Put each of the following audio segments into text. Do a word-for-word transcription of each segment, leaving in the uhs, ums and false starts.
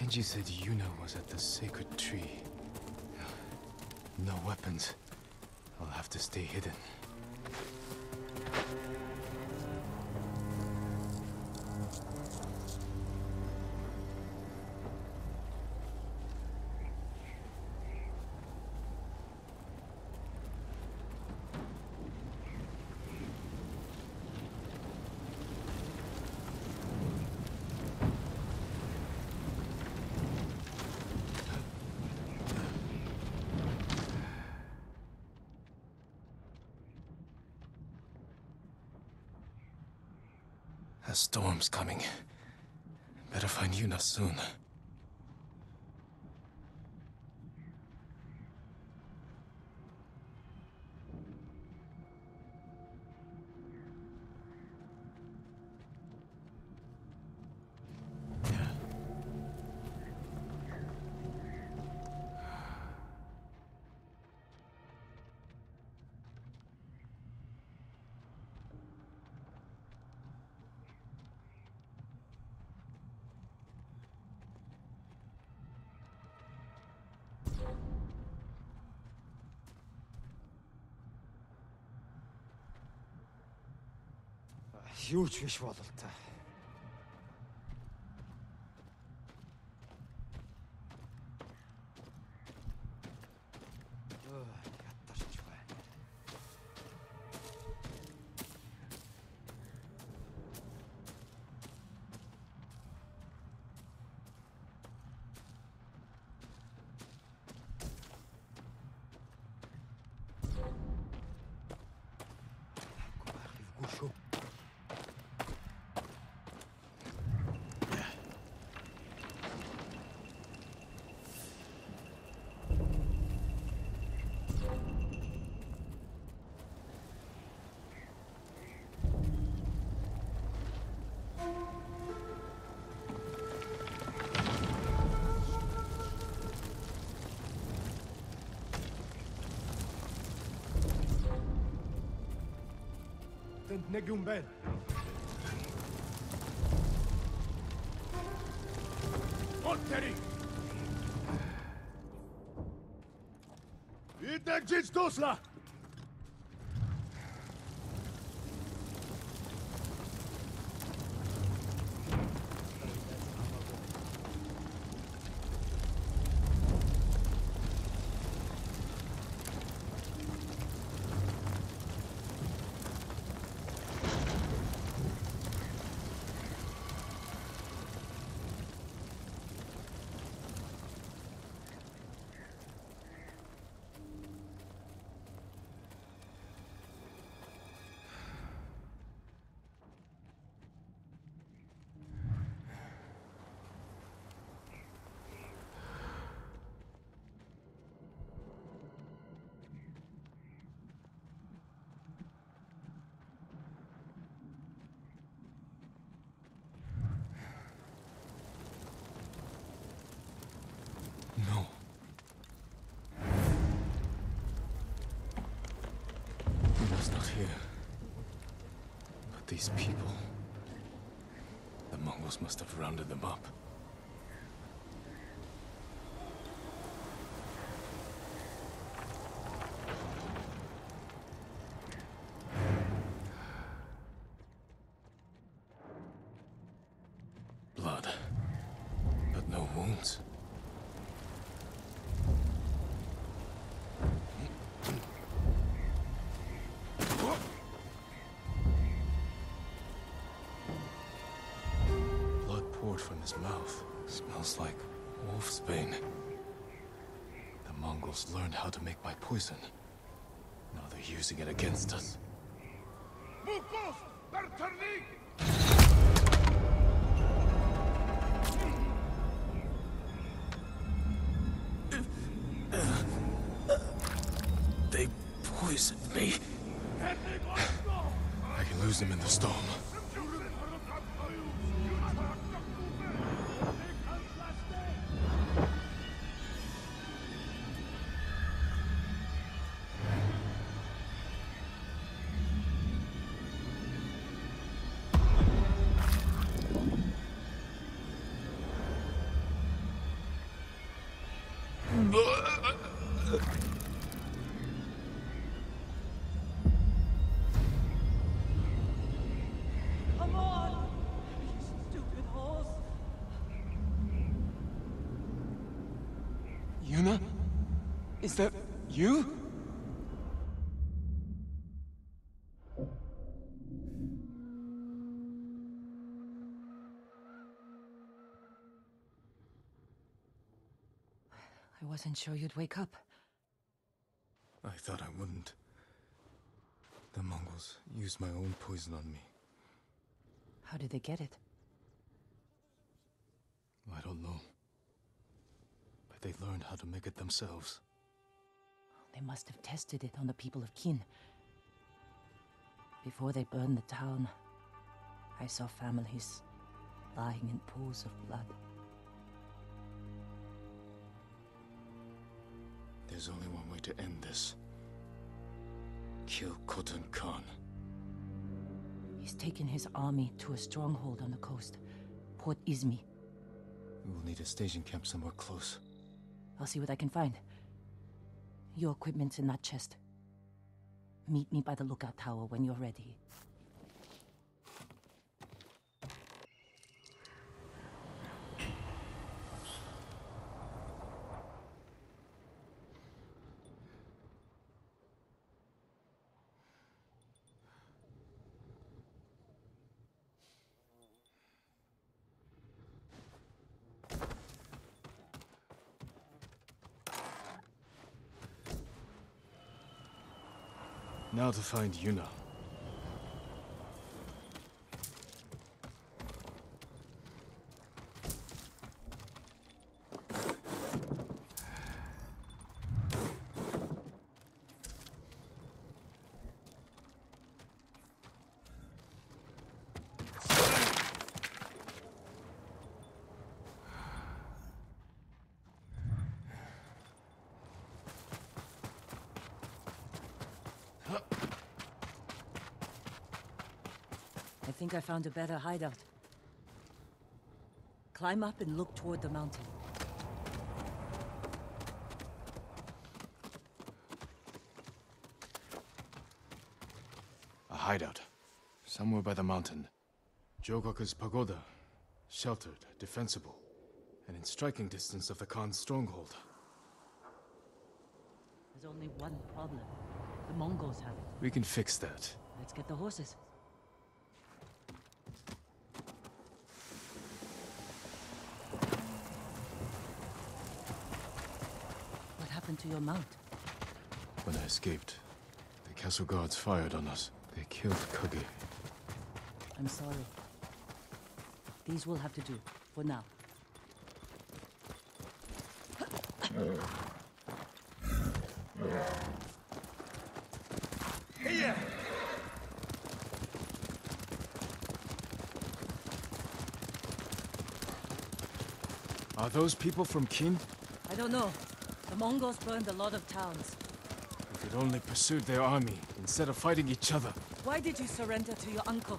Kenji said Yuna was at the sacred tree. No weapons. I'll have to stay hidden. A storm's coming. Better find Yuna soon. Юу ч биш бололтой. Өө, ятарч байна. Гүшөө. Нэг юм байна. Оттери. Идэх жиж дуслаа. No. Yuna's not here. But these people... The Mongols must have rounded them up. Blood. But no wounds. From his mouth. Smells like wolf's bane. The Mongols learned how to make my poison. Now they're using it against us. They poisoned me. I can lose them in the storm. Come on! You stupid horse! Yuna? Is that you? I wasn't sure you'd wake up. I thought I wouldn't. The Mongols used my own poison on me. How did they get it? I don't know. But they learned how to make it themselves. They must have tested it on the people of Qin. Before they burned the town, I saw families lying in pools of blood. There's only one way to end this. Kill Khotan Khan. He's taken his army to a stronghold on the coast, Port Izmi. We will need a staging camp somewhere close. I'll see what I can find. Your equipment's in that chest. Meet me by the lookout tower when you're ready. Now to find Yuna. I think I found a better hideout. Climb up and look toward the mountain. A hideout. Somewhere by the mountain. Jogaku's pagoda. Sheltered, defensible, and in striking distance of the Khan's stronghold. There's only one problem. The Mongols have it. We can fix that. Let's get the horses. What happened to your mount? When I escaped, the castle guards fired on us. They killed Kage. I'm sorry. These will have to do, for now. Are those people from Qin? I don't know. The Mongols burned a lot of towns. We could only pursued their army instead of fighting each other. Why did you surrender to your uncle?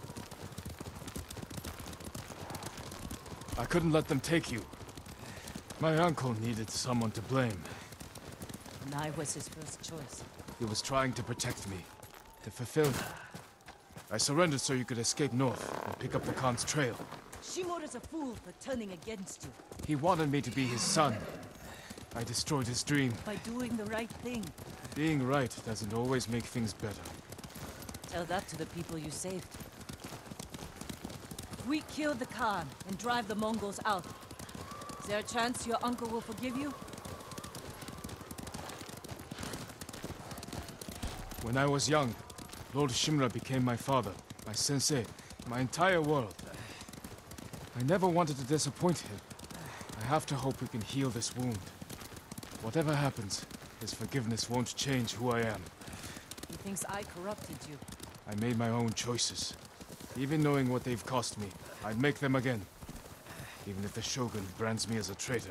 I couldn't let them take you. My uncle needed someone to blame. And I was his first choice. He was trying to protect me, to fulfill me. I surrendered so you could escape north and pick up the Khan's trail. Shimoda's a fool for turning against you. He wanted me to be his son. I destroyed his dream. By doing the right thing. Being right doesn't always make things better. Tell that to the people you saved. If we kill the Khan and drive the Mongols out, is there a chance your uncle will forgive you? When I was young, Lord Shimura became my father, my sensei, my entire world. I never wanted to disappoint him. I have to hope we can heal this wound. Whatever happens, his forgiveness won't change who I am. He thinks I corrupted you. I made my own choices. Even knowing what they've cost me, I'd make them again. Even if the Shogun brands me as a traitor.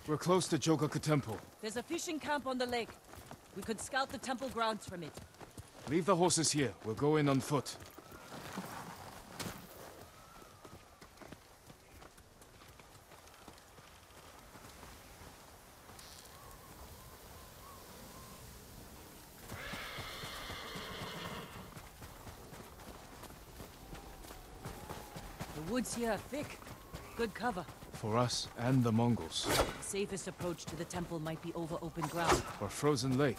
We're close to Jogaku Temple. There's a fishing camp on the lake. We could scout the temple grounds from it. Leave the horses here. We'll go in on foot. The woods here are thick. Good cover. For us and the Mongols. The safest approach to the temple might be over open ground. Or frozen lake.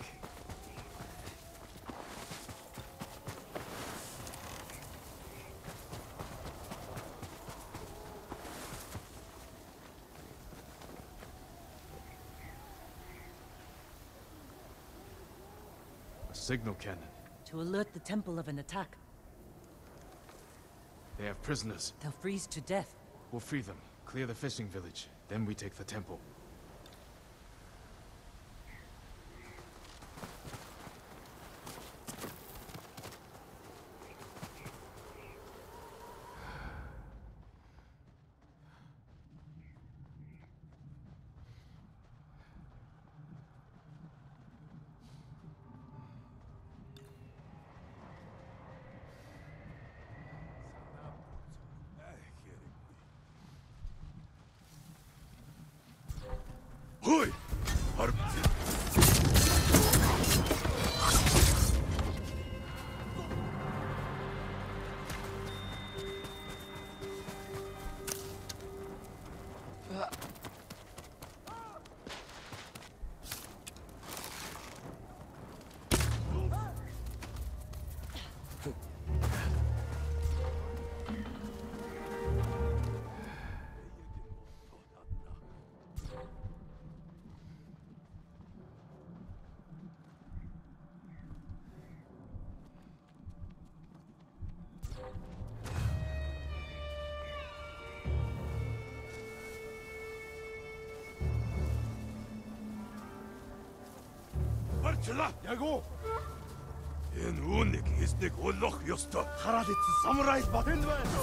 A signal cannon. To alert the temple of an attack. They have prisoners. They'll freeze to death. We'll free them. Clear the fishing village. Then we take the temple. Hoi! Harp! Barçla, Yago! Энэ үүнийг хийснийг олох ёстой. Хараад ицсэн самурай бат. Энд байна.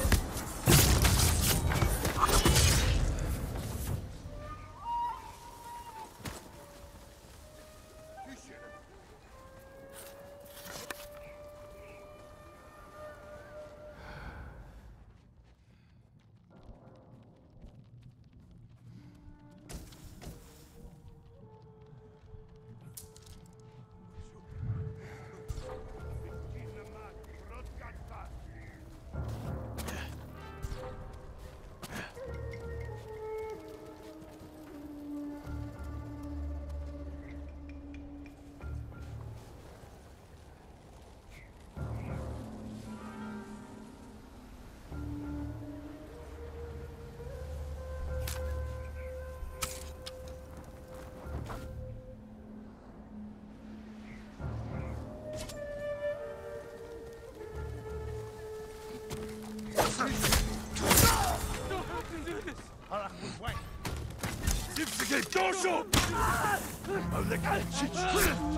Zipsige Dosho! I'll let you cheat. Don't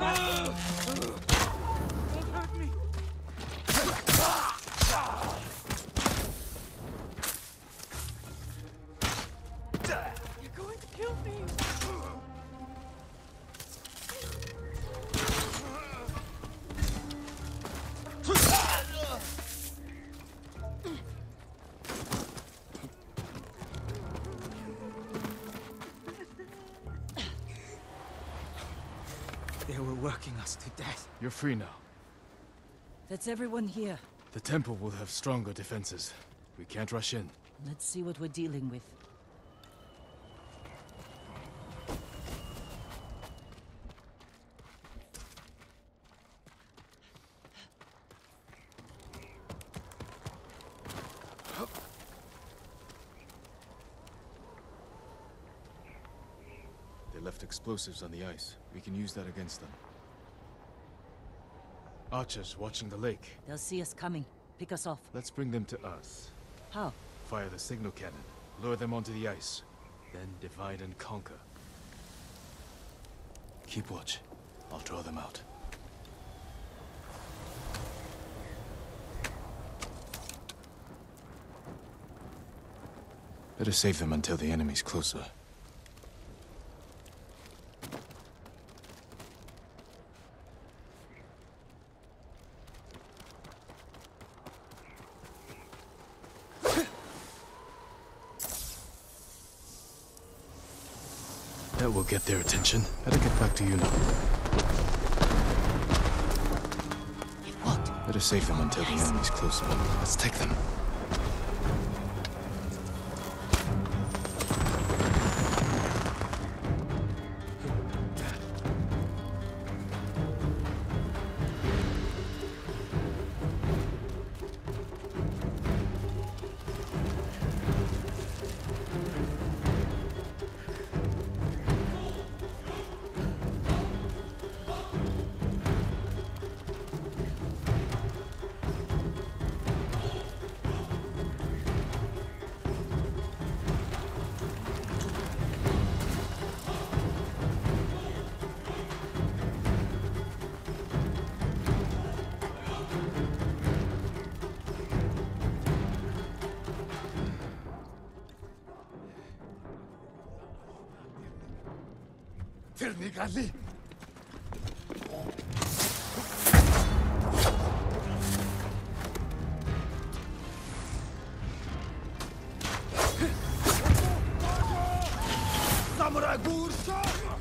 hurt me! You're going to kill me! They were working us to death. You're free now. That's everyone here. The temple will have stronger defenses. We can't rush in. Let's see what we're dealing with. They left explosives on the ice. We can use that against them. Archers watching the lake. They'll see us coming. Pick us off. Let's bring them to us. How? Fire the signal cannon. Lure them onto the ice. Then divide and conquer. Keep watch. I'll draw them out. Better save them until the enemy's closer. That will get their attention. Better get back to you now. It worked. Better save them until the enemy's closer. Let's take them. Fernigalli! Samurai Bursa!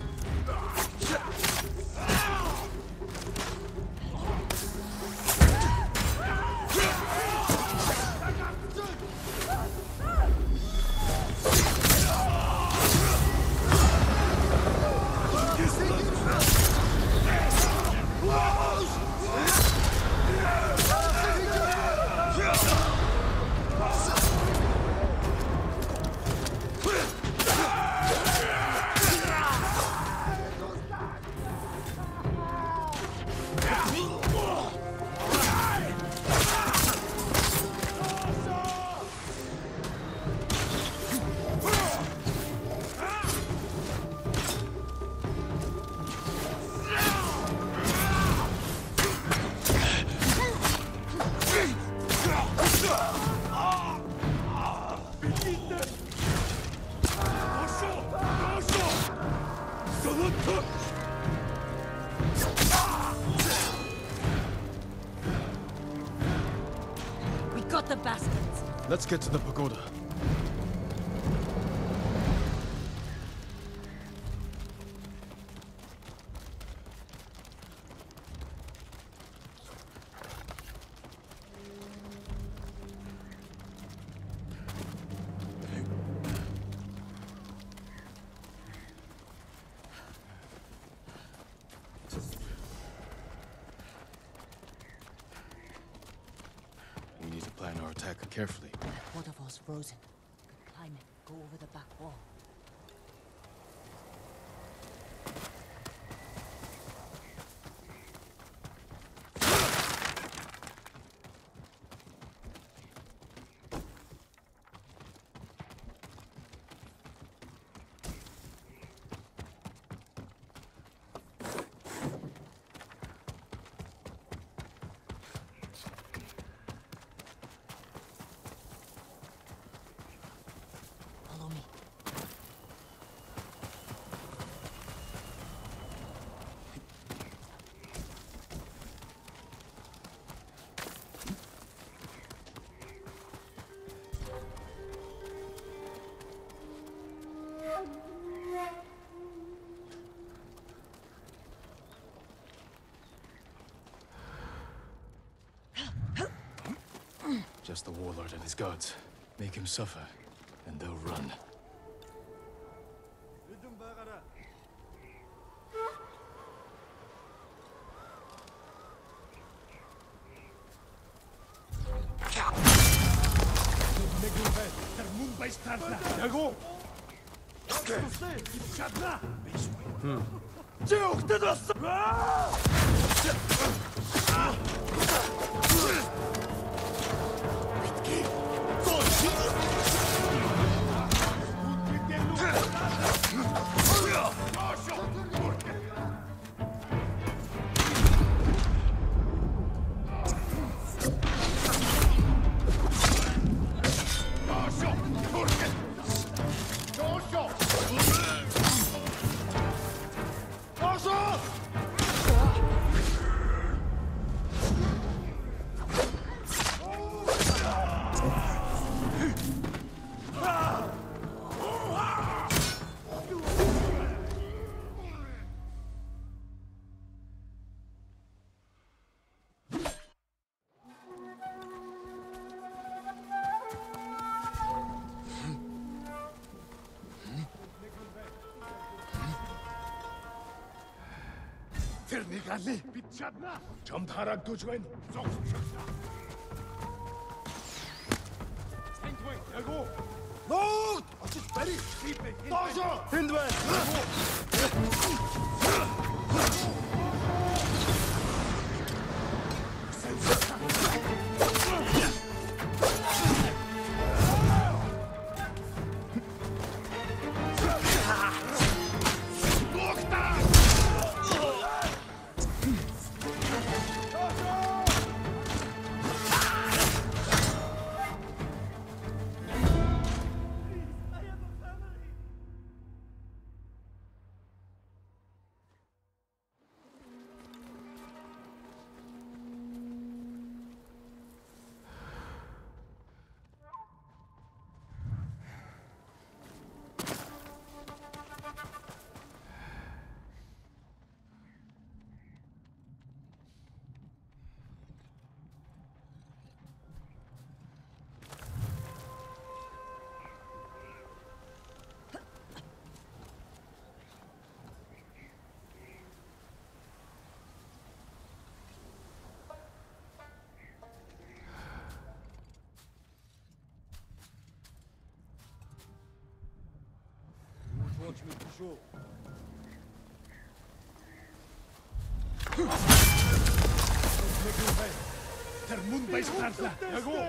We got the bastards. Let's get to the pagoda. We need to plan our attack carefully. Waterfall's frozen. Could climb it, go over the back wall. Follow me. Just the warlord and his guards. Make him suffer, and they'll run. тэрнийг алий бид чадна. Чамд харагдаж байна. Зогсчихлаа. Санд бай. Яг уу. Нууд! Очиж барь. Доошо! Тэнд байна. Watch me for sure. Тэр мөн байж гарлаа. Яг уу.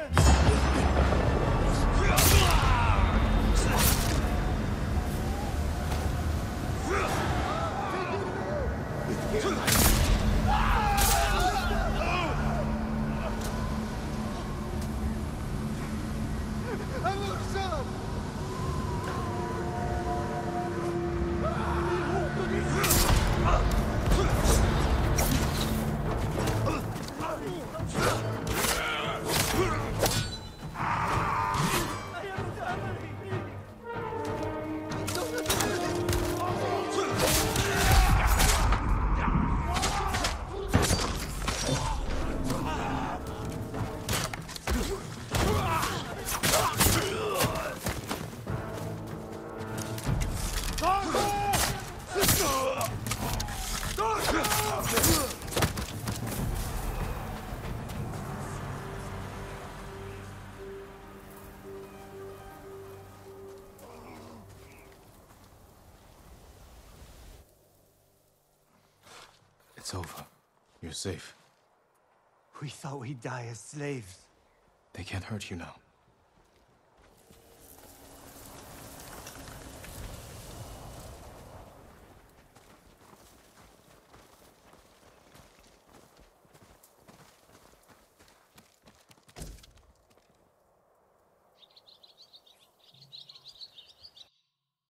It's over. You're safe. We thought we'd die as slaves. They can't hurt you now.